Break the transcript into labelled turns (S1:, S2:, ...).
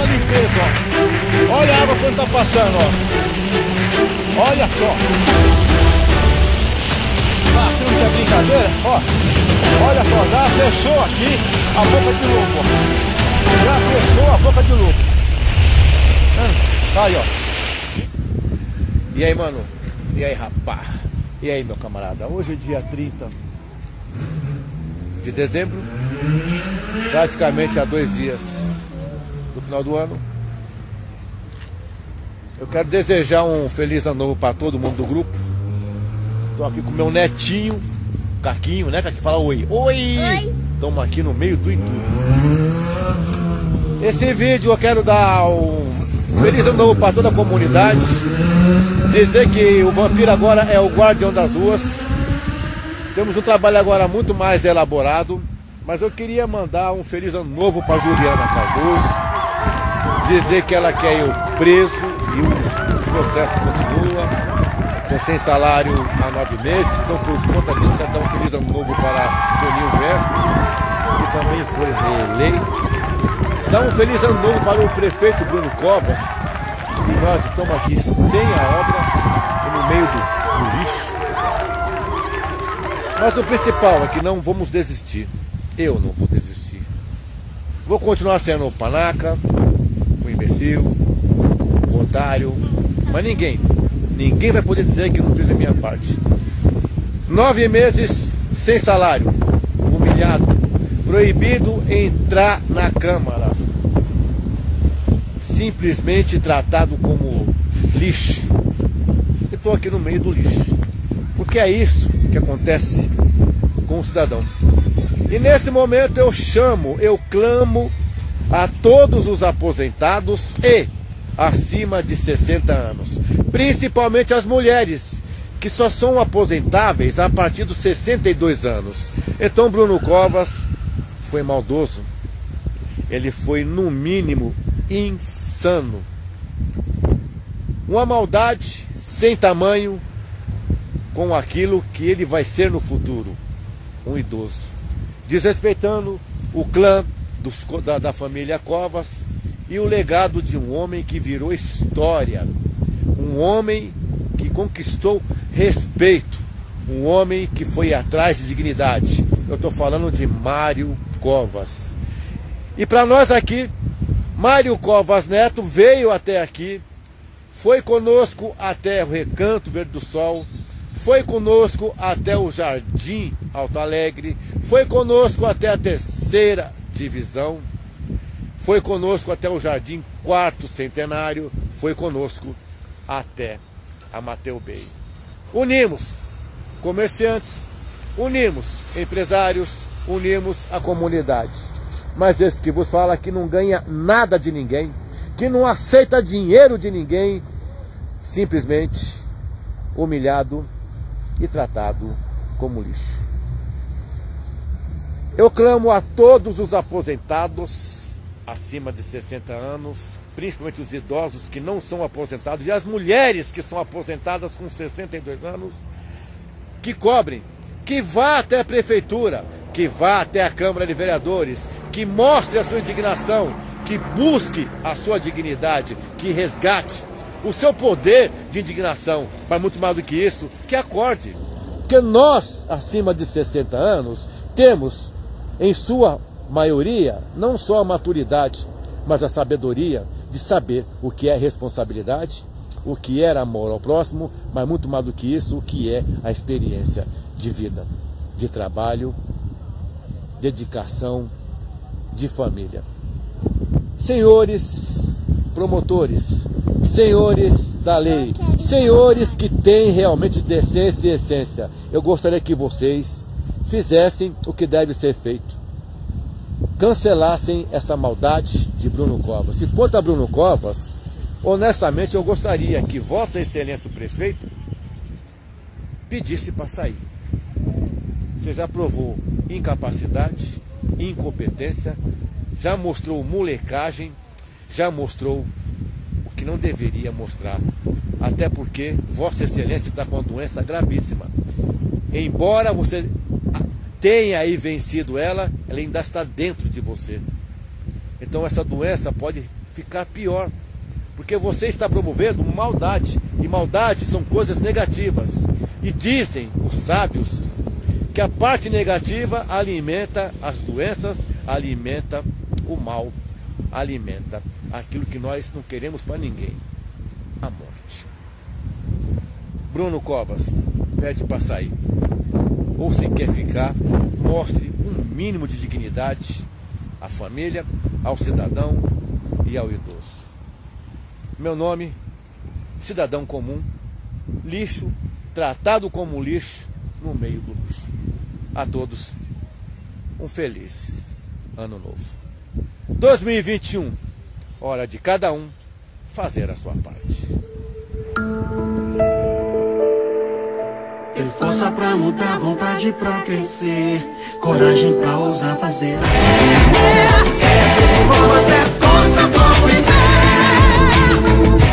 S1: a limpeza, ó. Olha a água quando tá passando, ó. Olha só. Tá achando que é brincadeira? Ó. Olha só, já fechou aqui a boca de lobo, ó. Já fechou a boca de lobo. Tá aí, ó. E aí, mano? E aí, rapaz? E aí, meu camarada? Hoje é dia 30 de dezembro, praticamente há 2 dias do final do ano. Eu quero desejar um feliz ano novo para todo mundo do grupo. Tô aqui com meu netinho, Caquinho, né? Caquinho, fala oi. Oi! Estamos aqui no meio do Itu. Esse vídeo eu quero dar um feliz ano novo para toda a comunidade. Dizer que o Vampiro agora é o guardião das ruas. Temos um trabalho agora muito mais elaborado. Mas eu queria mandar um feliz ano novo para Juliana Cardoso. Dizer que ela quer eu preso e o processo continua. Estou sem salário há 9 meses. Então por conta disso quero dar um feliz ano novo para Toninho Vesco, que também foi reeleito. Dar um feliz ano novo para o prefeito Bruno Covas. E nós estamos aqui sem a obra e no meio do lixo. Mas o principal é que não vamos desistir. Eu não vou desistir. Vou continuar sendo o panaca, o imbecil, o otário. Mas ninguém vai poder dizer que não fiz a minha parte. 9 meses sem salário, humilhado, proibido entrar na Câmara, simplesmente tratado como lixo. Eu estou aqui no meio do lixo, porque é isso que acontece com o cidadão. E nesse momento eu clamo a todos os aposentados e acima de 60 anos, principalmente as mulheres, que só são aposentáveis a partir dos 62 anos. Então Bruno Covas foi maldoso, ele foi no mínimo insano. Uma maldade sem tamanho com aquilo que ele vai ser no futuro, um idoso, desrespeitando o clã da família Covas e o legado de um homem que virou história, um homem que conquistou respeito, um homem que foi atrás de dignidade. Eu estou falando de Mário Covas. E para nós aqui, Mário Covas Neto veio até aqui, foi conosco até o Recanto Verde do Sol, foi conosco até o Jardim Alto Alegre, foi conosco até a 3ª divisão, foi conosco até o Jardim 4º Centenário, foi conosco até a Mateu Bay. Unimos comerciantes, unimos empresários, unimos a comunidade. Mas esse que vos fala que não ganha nada de ninguém, que não aceita dinheiro de ninguém, simplesmente humilhado e tratado como lixo. Eu clamo a todos os aposentados acima de 60 anos, principalmente os idosos que não são aposentados e as mulheres que são aposentadas com 62 anos, que cobrem, que vá até a prefeitura, que vá até a Câmara de Vereadores, que mostre a sua indignação, que busque a sua dignidade, que resgate o seu poder de indignação, mas muito mais do que isso, que acorde. Porque nós, acima de 60 anos, temos, em sua maioria, não só a maturidade, mas a sabedoria de saber o que é responsabilidade, o que é amor ao próximo, mas muito mais do que isso, o que é a experiência de vida, de trabalho, dedicação, de família. Senhores promotores, senhores da lei, senhores que têm realmente decência e essência, eu gostaria que vocês fizessem o que deve ser feito. Cancelassem essa maldade de Bruno Covas. E quanto a Bruno Covas, honestamente eu gostaria que Vossa Excelência o Prefeito pedisse para sair. Você já provou incapacidade, incompetência, já mostrou molecagem, já mostrou o que não deveria mostrar. Até porque Vossa Excelência está com uma doença gravíssima. Embora você tenha aí vencido ela, ela ainda está dentro de você. Então essa doença pode ficar pior. Porque você está promovendo maldade. E maldade são coisas negativas. E dizem os sábios que a parte negativa alimenta as doenças, alimenta o mal, alimenta aquilo que nós não queremos para ninguém, a morte. Bruno Covas pede para sair. Ou se quer ficar, mostre um mínimo de dignidade à família, ao cidadão e ao idoso. Meu nome, cidadão comum, lixo, tratado como lixo no meio do lixo. A todos, um feliz ano novo. 2021, hora de cada um fazer a sua parte.
S2: Ter força pra mudar, vontade pra crescer, coragem pra ousar fazer. Força, força, fogo e fé.